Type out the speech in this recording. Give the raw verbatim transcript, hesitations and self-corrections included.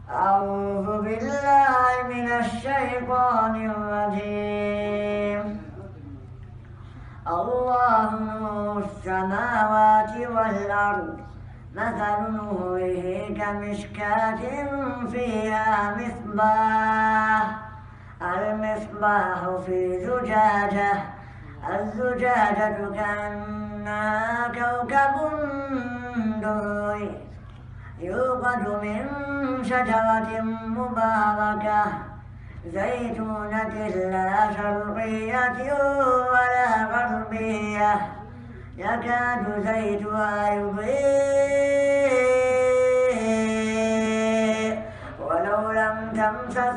أعوذ بالله من الشيطان الرجيم. الله نور السماوات والأرض، مثل نوره كمشكاة فيها مصباح، المصباح في زجاجة، الزجاجة كأنها كوكب دري يوقد من شجرة مباركة زيتونة لا شرقية ولا غربية يكاد زيتها يضيء ولو لم تمسه